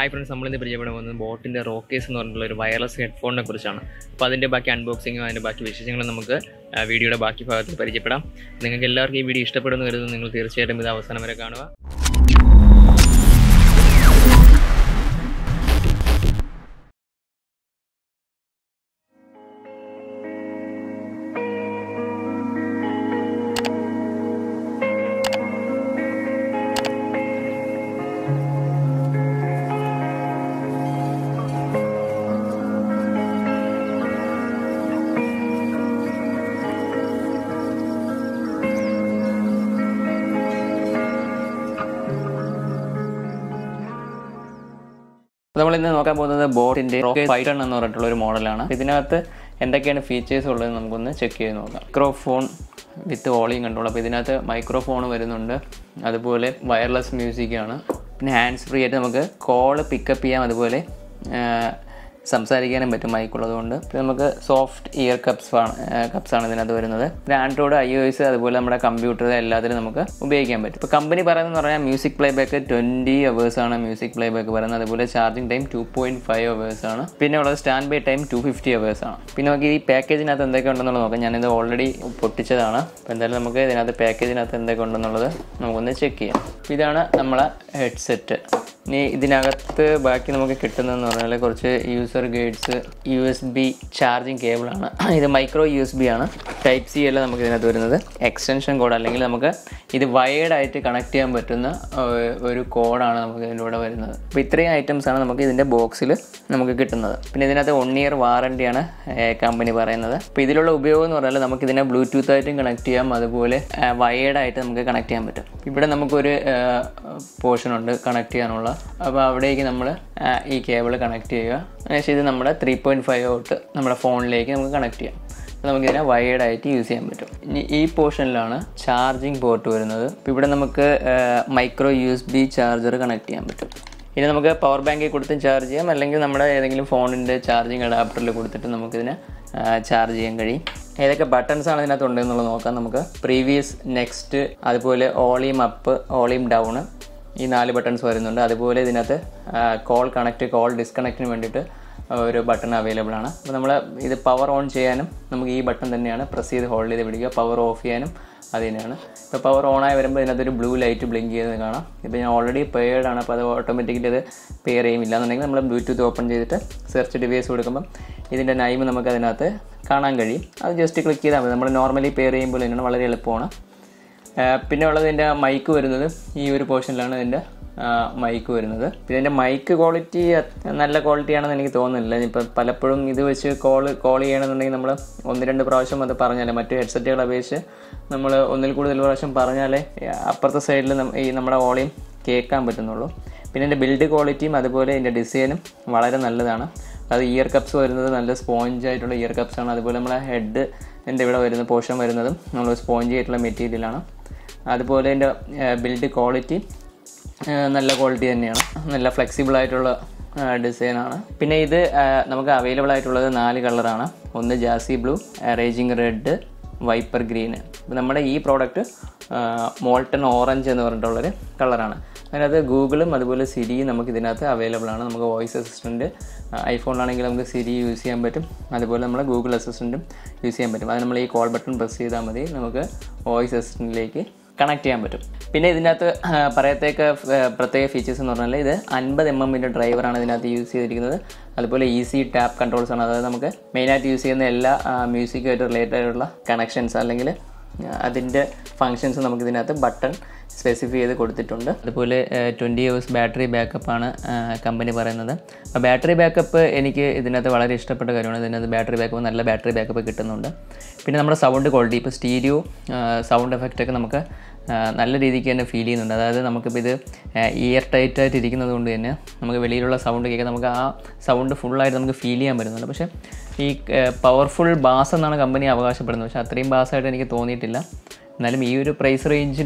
Hi friends, we will talk about bot in the Rockerz wireless headphone. So, we will unboxing and video. If you like this video, we will talk about the bot in the Rockerz Python model. This is features check microphone with volume control. Microphone wireless music hands free call pick up സംസാരിക്കാനും പറ്റും mic ഉള്ളതുകൊണ്ട് നമുക്ക് soft year cups ആണ് ഇതിനകത്ത് വരുന്നത്. Android iOS അതുപോലെ നമ്മുടെ computer എല്ലാത്തിലും നമുക്ക് ഉപയോഗിക്കാൻ പറ്റും. ഇപ്പോൾ കമ്പനി പറയുന്നത് പറഞ്ഞാൽ മ്യൂസിക് പ്ലേബാക്ക് 20 hours ആണ് മ്യൂസിക് പ്ലേബാക്ക് പറയുന്നത്. അതുപോലെ ചാർജിങ് ടൈം 2.5 hours ആണ്. പിന്നെ ഉള്ളത് സ്റ്റാൻഡ് ബൈ ടൈം 250 hours ആണ്. പിന്നെ നമുക്ക് ഈ പാക്കേജിനകത്ത് എന്തൊക്കെ ഉണ്ടെന്നുള്ളത് നോക്കാം. ഞാനിത് ഓൾറെഡി പൊട്ടിച്ചതാണ്. അപ്പോൾ എന്തായാലും നമുക്ക് ഇതിനകത്ത് പാക്കേജിനകത്ത് എന്തൊക്കെ ഉണ്ടെന്നുള്ളത് നമുക്കൊന്ന് ചെക്ക് ചെയ്യാം. ഇതാണ് നമ്മളെ ഹെഡ്സെറ്റ്. ഇനി ഇതിനകത്ത് ബാക്കി നമുക്ക് കിട്ടുന്നതെന്ന് പറഞ്ഞാൽ കുറച്ച് യൂസർ ഗൈഡ്സ്, USB ചാർജിങ് കേബിളാണ്. ഇത് മൈക്രോ USB ആണ്. ടൈപ്പ് സി അല്ല നമുക്ക് ഇതിനകത്ത് വരുന്നത്. എക്സ്റ്റൻഷൻ കോഡ് അല്ലെങ്കിൽ നമുക്ക് ഇത് വയേർഡ് ആയിട്ട് കണക്ട് ചെയ്യാൻ പറ്റുന്ന ഒരു കോഡാണ് നമുക്ക് ഇതിലൂടെ വരുന്നത്. അപ്പോൾ ഇത്രയും ഐറ്റംസ് ആണ് നമുക്ക് ഇതിൻ്റെ ബോക്സിൽ നമുക്ക് കിട്ടുന്നത്. പിന്നെ ഇതിനകത്ത് 1 year വാറണ്ടിയാണ് കമ്പനി പറയുന്നത്. അപ്പോൾ ഇതിലുള്ള ഉപയോഗം എന്ന് പറഞ്ഞാൽ നമുക്ക് ഇതിനെ ബ്ലൂടൂത്ത് ആയിട്ടും കണക്ട് ചെയ്യാം, അതുപോലെ വയേർഡ് ആയിട്ട് നമുക്ക് കണക്ട് ചെയ്യാൻ പറ്റും. ഇവിടെ നമുക്കൊരു പോർഷൻ ഉണ്ട് കണക്ട് ചെയ്യാനുള്ള. അപ്പോൾ അവിടേക്ക് നമ്മൾ ഈ കേബിൾ കണക്ട് ചെയ്യുക. അതിനുശേഷം ഇത് നമ്മുടെ 3.5 ഔട്ട് നമ്മുടെ ഫോണിലേക്ക് നമുക്ക് കണക്ട് ചെയ്യാം. നമുക്കിതിനെ വയേർഡ് ആയിട്ട് യൂസ് ചെയ്യാൻ പറ്റും. ഇനി ഈ പോർഷനിലാണ് ചാർജിങ് പോർട്ട് വരുന്നത്. ഇപ്പോൾ ഇവിടെ നമുക്ക് മൈക്രോ USB ചാർജർ കണക്ട് ചെയ്യാൻ പറ്റും. ഇനി നമുക്ക് പവർ ബാങ്കിൽ കൊടുത്തും ചാർജ് ചെയ്യാം, അല്ലെങ്കിൽ നമ്മുടെ ഏതെങ്കിലും ഫോണിൻ്റെ ചാർജിങ് അഡാപ്റ്ററിൽ കൊടുത്തിട്ട് നമുക്കിതിനെ ചാർജ് ചെയ്യാൻ കഴിയും. ഏതൊക്കെ ബട്ടൺസാണ് ഇതിനകത്ത് ഉണ്ടെന്നുള്ളത് നോക്കാം. നമുക്ക് പ്രീവിയസ്, നെക്സ്റ്റ്, അതുപോലെ വോളിയം അപ്പ്, വോളിയം ഡൗൺ, ഈ 4 ബട്ടൺസ് വരുന്നുണ്ട്. അതുപോലെ ഇതിനകത്ത് കോൾ കണക്റ്റ്, കോൾ ഡിസ്കണക്റ്റിന് വേണ്ടിയിട്ട് ഒരു ബട്ടൺ അവൈലബിൾ ആണ്. അപ്പോൾ നമ്മൾ ഇത് പവർ ഓൺ ചെയ്യാനും നമുക്ക് ഈ ബട്ടൺ തന്നെയാണ് പ്രസ് ചെയ്ത് ഹോൾഡ് ചെയ്ത് പിടിക്കുക. പവർ ഓഫ് ചെയ്യാനും അത് തന്നെയാണ്. ഇപ്പോൾ പവർ ഓൺ ആയി വരുമ്പോൾ ഇതിനകത്തൊരു ബ്ലൂ ലൈറ്റ് ബ്ലിങ്ക് ചെയ്ത് കാണാം. ഇപ്പോൾ ഞാൻ ഓൾറെഡി പെയർഡ് ആണ്, അപ്പോൾ അത് ഓട്ടോമാറ്റിക്കലി അത് പെയർ ചെയ്യുമില്ല എന്നുണ്ടെങ്കിൽ നമ്മൾ ബ്ലൂടൂത്ത് ഓപ്പൺ ചെയ്തിട്ട് സെർച്ച് ഡിവൈസ് കൊടുക്കുമ്പം ഇതിൻ്റെ നൈം നമുക്ക് അതിനകത്ത് കാണാൻ കഴിയും. അത് ജസ്റ്റ് ക്ലിക്ക് ചെയ്താൽ മതി. നമ്മൾ നോർമലി പെയർ ചെയ്യുമ്പോൾ തന്നെയാണ്, വളരെ എളുപ്പമാണ്. പിന്നെ ഉള്ളത് ഇതിൻ്റെ മൈക്ക് വരുന്നത് ഈ ഒരു പോർഷനിലാണ് ഇതിൻ്റെ മൈക്ക് വരുന്നത്. പിന്നെ ഇതിൻ്റെ മൈക്ക് ക്വാളിറ്റി നല്ല ക്വാളിറ്റിയാണെന്ന് എനിക്ക് തോന്നുന്നില്ല. ഇപ്പം പലപ്പോഴും ഇത് വെച്ച് കോൾ ചെയ്യണമെന്നുണ്ടെങ്കിൽ നമ്മൾ 1-2 പ്രാവശ്യം അത് പറഞ്ഞാലേ, മറ്റു ഹെഡ്സെറ്റുകളെ അപേക്ഷിച്ച് നമ്മൾ ഒന്നിൽ കൂടുതൽ പ്രാവശ്യം പറഞ്ഞാലേ അപ്പുറത്തെ സൈഡിൽ ഈ നമ്മുടെ വോളിയം കേൾക്കാൻ പറ്റുന്നുള്ളൂ. പിന്നെ ഇതിൻ്റെ ബിൽഡ് ക്വാളിറ്റിയും അതുപോലെ ഇതിൻ്റെ ഡിസൈനും വളരെ നല്ലതാണ്. അത് ഇയർ കപ്സ് വരുന്നത് നല്ല സ്പോഞ്ച് ആയിട്ടുള്ള ഇയർ കപ്സാണ്. അതുപോലെ നമ്മളെ ഹെഡ് എൻ്റെ ഇവിടെ വരുന്ന പോർഷൻ വരുന്നതും നമ്മൾ സ്പോഞ്ച് ആയിട്ടുള്ള മെറ്റീരിയലാണ്. അതുപോലെ ഇതിൻ്റെ ബിൽഡ് ക്വാളിറ്റി നല്ല ക്വാളിറ്റി തന്നെയാണ്. നല്ല ഫ്ലെക്സിബിൾ ആയിട്ടുള്ള ഡിസൈനാണ്. പിന്നെ ഇത് നമുക്ക് അവൈലബിൾ ആയിട്ടുള്ളത് 4 കളറാണ്. ഒന്ന് jazzy blue, raging red, viper green. അപ്പോൾ നമ്മുടെ ഈ പ്രോഡക്റ്റ് മോൾട്ടൺ ഓറഞ്ച് എന്ന് പറഞ്ഞിട്ടുള്ളൊരു കളറാണ്. അതിനകത്ത് ഗൂഗിളും അതുപോലെ സിരിയും നമുക്ക് ഇതിനകത്ത് അവൈലബിൾ ആണ്. നമുക്ക് വോയിസ് അസിസ്റ്റൻറ്റ് ഐഫോണിലാണെങ്കിൽ നമുക്ക് സിരി യൂസ് ചെയ്യാൻ പറ്റും, അതുപോലെ നമ്മൾ ഗൂഗിൾ അസിസ്റ്റൻറ്റും യൂസ് ചെയ്യാൻ പറ്റും. അത് നമ്മൾ ഈ കോൾ ബട്ടൺ പ്രസ് ചെയ്താൽ മതി, നമുക്ക് വോയിസ് അസിസ്റ്റൻറ്റിലേക്ക് കണക്ട് ചെയ്യാൻ പറ്റും. പിന്നെ ഇതിനകത്ത് പറയത്തേക്ക് പ്രത്യേക ഫീച്ചേഴ്സ് എന്ന് പറഞ്ഞാൽ ഇത് 50 mm ഡ്രൈവറാണ് ഇതിനകത്ത് യൂസ് ചെയ്തിരിക്കുന്നത്. അതുപോലെ ഈസി ടാപ്പ് കൺട്രോൾസ് ആണ്. അതായത് നമുക്ക് മെയിനായിട്ട് യൂസ് ചെയ്യുന്ന എല്ലാ മ്യൂസിക്കായിട്ട് റിലേറ്റഡ് ആയിട്ടുള്ള കണക്ഷൻസ് അല്ലെങ്കിൽ അതിൻ്റെ ഫങ്ഷൻസ് നമുക്ക് ഇതിനകത്ത് ബട്ടൺ സ്പെസിഫൈ ചെയ്ത് കൊടുത്തിട്ടുണ്ട്. അതുപോലെ 20 hours ബാറ്ററി ബാക്കപ്പാണ് കമ്പനി പറയുന്നത്. അപ്പോൾ ബാറ്ററി ബാക്കപ്പ് എനിക്ക് ഇതിനകത്ത് വളരെ ഇഷ്ടപ്പെട്ട കാര്യമാണ്. ഇതിനകത്ത് ബാറ്ററി ബാക്കപ്പ്, നല്ല ബാറ്ററി ബാക്കപ്പ് കിട്ടുന്നുണ്ട്. പിന്നെ നമ്മുടെ സൗണ്ട് ക്വാളിറ്റി, ഇപ്പോൾ സ്റ്റീരിയോ സൗണ്ട് എഫക്റ്റൊക്കെ നമുക്ക് നല്ല രീതിക്ക് തന്നെ ഫീൽ ചെയ്യുന്നുണ്ട്. അതായത് നമുക്കിപ്പോൾ ഇത് ഇയർ ടൈറ്റായിട്ട് ഇരിക്കുന്നത് കൊണ്ട് തന്നെ നമുക്ക് വെളിയിലുള്ള സൗണ്ട് കേൾക്കാൻ നമുക്ക് ആ സൗണ്ട് ഫുള്ളായിട്ട് നമുക്ക് ഫീൽ ചെയ്യാൻ പറ്റുന്നുണ്ട്. പക്ഷേ ഈ പവർഫുൾ ബാസ് എന്നാണ് കമ്പനി അവകാശപ്പെടുന്നത്. പക്ഷേ അത്രയും ബാസ്സായിട്ട് എനിക്ക് തോന്നിയിട്ടില്ല. എന്നാലും ഈ ഒരു പ്രൈസ് റേഞ്ചിൽ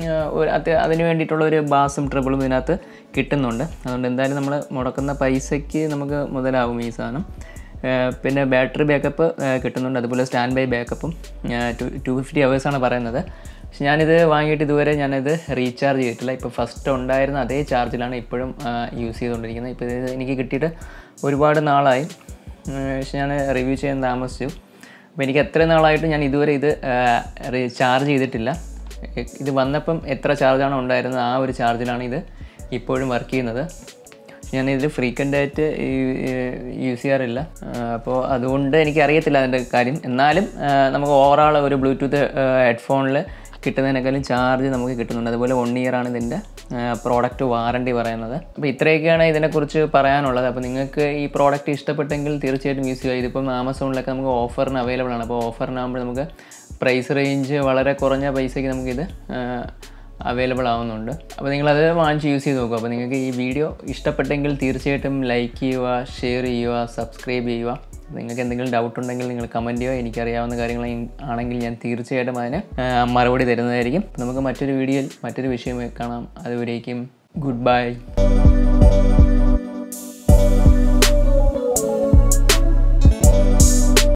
അതിന് വേണ്ടിയിട്ടുള്ള ഒരു ബാസും ട്രിബിളും ഇതിനകത്ത് കിട്ടുന്നുണ്ട്. അതുകൊണ്ട് എന്തായാലും നമ്മൾ മുടക്കുന്ന പൈസയ്ക്ക് നമുക്ക് മുതലാവും ഈ സാധനം. പിന്നെ ബാറ്ററി ബാക്കപ്പ് കിട്ടുന്നുണ്ട്. അതുപോലെ സ്റ്റാൻഡ് ബൈ ബാക്കപ്പും 250 hours ആണ് പറയുന്നത്. പക്ഷെ ഞാനിത് വാങ്ങിയിട്ട് ഇതുവരെ ഞാനിത് റീചാർജ് ചെയ്തിട്ടില്ല. ഇപ്പോൾ ഫസ്റ്റ് ഉണ്ടായിരുന്ന അതേ ചാർജിലാണ് ഇപ്പോഴും യൂസ് ചെയ്തുകൊണ്ടിരിക്കുന്നത്. ഇപ്പോൾ ഇത് എനിക്ക് കിട്ടിയിട്ട് ഒരുപാട് നാളായി, പക്ഷെ ഞാൻ റിവ്യൂ ചെയ്യാൻ താമസിച്ചു. അപ്പോൾ എനിക്ക് എത്ര നാളായിട്ട് ഞാൻ ഇതുവരെ ഇത് ചാർജ് ചെയ്തിട്ടില്ല. ഇത് വന്നപ്പം എത്ര ചാർജാണോ ഉണ്ടായിരുന്നത് ആ ഒരു ചാർജിലാണ് ഇത് ഇപ്പോഴും വർക്ക് ചെയ്യുന്നത്. ഞാനിതിൽ ഫ്രീക്വൻ്റായിട്ട് യൂസ് ചെയ്യാറില്ല. അപ്പോൾ അതുകൊണ്ട് എനിക്കറിയത്തില്ല അതിൻ്റെ കാര്യം. എന്നാലും നമുക്ക് ഓവറോൾ ഒരു ബ്ലൂടൂത്ത് ഹെഡ്ഫോണിൽ കിട്ടുന്നതിനേക്കാളും ചാർജ് നമുക്ക് കിട്ടുന്നുണ്ട്. അതുപോലെ 1 ഇയറാണ് ഇതിൻ്റെ പ്രോഡക്റ്റ് വാറണ്ടി പറയുന്നത്. അപ്പോൾ ഇത്രയൊക്കെയാണ് ഇതിനെക്കുറിച്ച് പറയാനുള്ളത്. അപ്പോൾ നിങ്ങൾക്ക് ഈ പ്രോഡക്റ്റ് ഇഷ്ടപ്പെട്ടെങ്കിൽ തീർച്ചയായിട്ടും യൂസ് ചെയ്യുക. ഇതിപ്പം ആമസോണിലൊക്കെ നമുക്ക് ഓഫറിന് അവൈലബിൾ ആണ്. അപ്പോൾ ഓഫറിനാകുമ്പോൾ നമുക്ക് പ്രൈസ് റേഞ്ച് വളരെ കുറഞ്ഞ പൈസയ്ക്ക് നമുക്കിത് അവൈലബിൾ ആവുന്നുണ്ട്. അപ്പോൾ നിങ്ങളത് വാങ്ങിച്ച് യൂസ് ചെയ്ത് നോക്കുക. അപ്പോൾ നിങ്ങൾക്ക് ഈ വീഡിയോ ഇഷ്ടപ്പെട്ടെങ്കിൽ തീർച്ചയായിട്ടും ലൈക്ക് ചെയ്യുക, ഷെയർ ചെയ്യുക, സബ്സ്ക്രൈബ് ചെയ്യുക. നിങ്ങൾക്ക് എന്തെങ്കിലും ഡൗട്ട് ഉണ്ടെങ്കിൽ നിങ്ങൾ കമൻറ്റ് ചെയ്യുക. എനിക്കറിയാവുന്ന കാര്യങ്ങൾ ആണെങ്കിൽ ഞാൻ തീർച്ചയായിട്ടും അതിന് മറുപടി തരുന്നതായിരിക്കും. നമുക്ക് മറ്റൊരു വീഡിയോയിൽ മറ്റൊരു വിഷയമായി കാണാം. അതുവരേക്കും ഗുഡ് ബൈ.